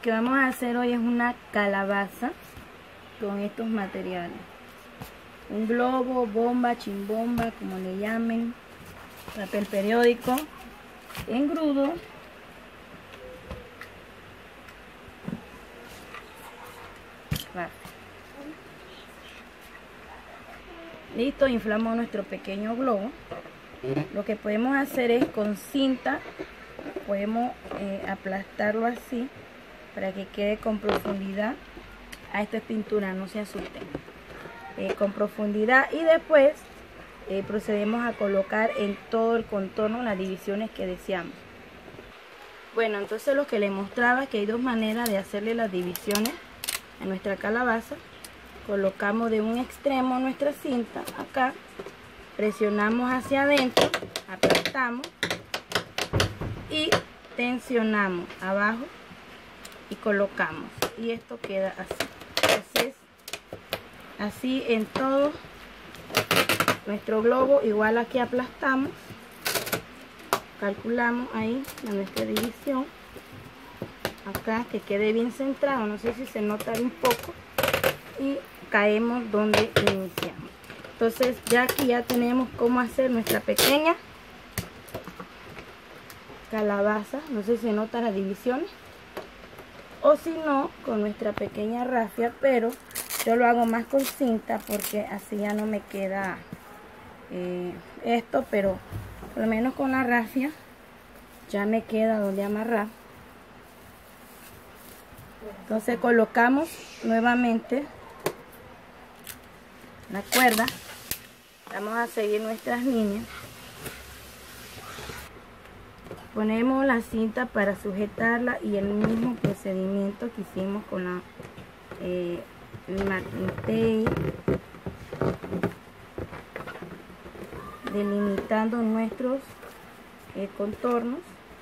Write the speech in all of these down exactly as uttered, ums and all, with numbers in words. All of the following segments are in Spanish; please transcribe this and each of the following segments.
que vamos a hacer hoy es una calabaza con estos materiales. Un globo, bomba, chimbomba, como le llamen, papel periódico, engrudo, listo, inflamos nuestro pequeño globo. Lo que podemos hacer es con cinta, podemos eh, aplastarlo así para que quede con profundidad. A esto es pintura, no se asusten. Eh, con profundidad, y después eh, procedemos a colocar en todo el contorno las divisiones que deseamos. Bueno, entonces lo que les mostraba es que hay dos maneras de hacerle las divisiones a nuestra calabaza. Colocamos de un extremo nuestra cinta acá, presionamos hacia adentro, aplastamos y tensionamos abajo y colocamos, y esto queda así. Así es, así en todo nuestro globo. Igual aquí aplastamos, calculamos ahí a nuestra división acá, que quede bien centrado, no sé si se nota un poco, y caemos donde iniciamos. Entonces ya aquí ya tenemos cómo hacer nuestra pequeña calabaza. No sé si se notan las divisiones, o si no con nuestra pequeña rafia, pero yo lo hago más con cinta porque así ya no me queda eh, esto, pero por lo menos con la rafia ya me queda donde amarrar. Entonces colocamos nuevamente la cuerda, vamos a seguir nuestras líneas, ponemos la cinta para sujetarla y el mismo procedimiento que hicimos con la eh, masking tape, delimitando nuestros eh, contornos,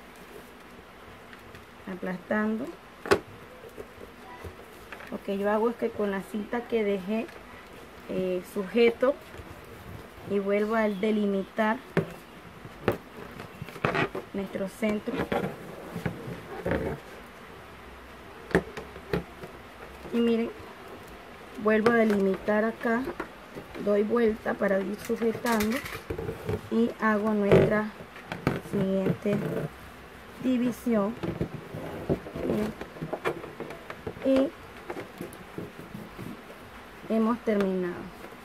aplastando. Lo que yo hago es que con la cinta que dejé eh, sujeto y vuelvo a delimitar nuestro centro, y miren, vuelvo a delimitar acá, doy vuelta para ir sujetando y hago nuestra siguiente división. Y, y hemos terminado.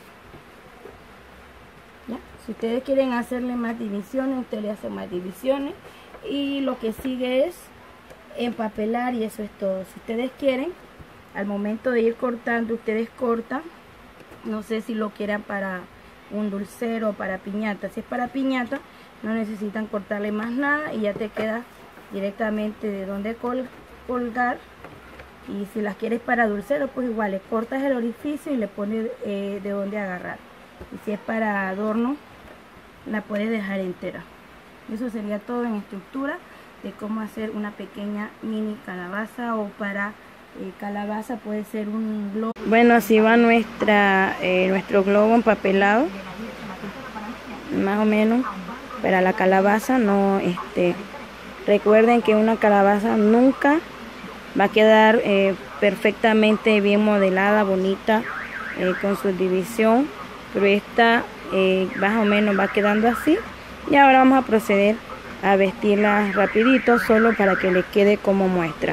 ¿Ya? Si ustedes quieren hacerle más divisiones, ustedes le hacen más divisiones, y lo que sigue es empapelar, y eso es todo. Si ustedes quieren, al momento de ir cortando, ustedes cortan, no sé si lo quieran para un dulcero o para piñata. Si es para piñata, no necesitan cortarle más nada y ya te queda directamente de donde col colgar. Y si las quieres para dulcero, pues igual le cortas el orificio y le pones eh, de donde agarrar. Y si es para adorno, la puedes dejar entera. Eso sería todo en estructura de cómo hacer una pequeña mini calabaza, o para eh, calabaza puede ser un globo. Bueno, así va nuestra eh, nuestro globo empapelado, más o menos para la calabaza. No, este, recuerden que una calabaza nunca va a quedar eh, perfectamente bien modelada, bonita, eh, con su división, pero esta eh, más o menos va quedando así. Y ahora vamos a proceder a vestirla rapidito, solo para que le quede como muestra.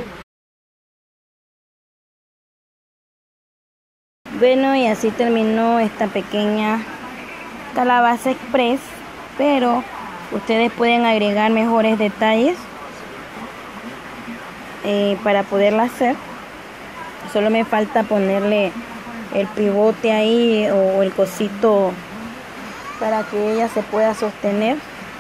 Bueno, y así terminó esta pequeña calabaza express, pero ustedes pueden agregar mejores detalles Eh, para poderla hacer. Solo me falta ponerle el pivote ahí, o el cosito para que ella se pueda sostener.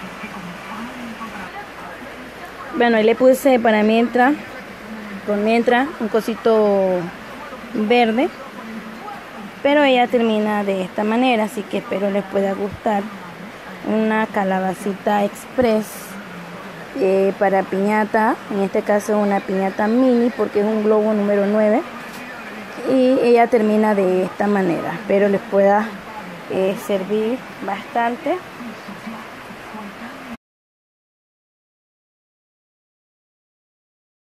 Bueno, ahí le puse para mientras, por mientras, un cosito verde, pero ella termina de esta manera, así que espero les pueda gustar. Una calabacita express Eh, para piñata, en este caso una piñata mini porque es un globo número nueve, y ella termina de esta manera. Espero les pueda eh, servir bastante.